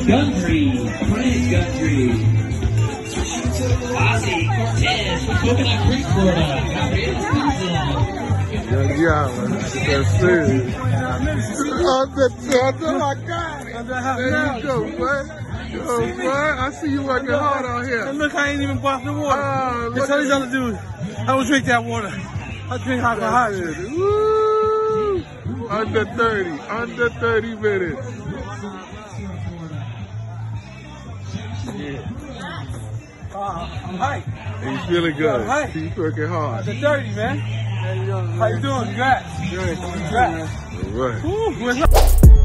Gundry, Frank Gundry. Ozzy Cortez from Coconut Creek, Florida. Yeah, man. That's serious. Oh my God. There you go, boy. Oh, boy. I see you working hard out here. And look, I ain't even bought the water. That's all these other dudes. I don't drink that water. I drink hot for hot. Woo! Under 30 minutes. I'm hyped. He's feeling good. Hype. He's working hard. Under 30, man. How you doing? Congrats. Good. Congrats. All right. Woo,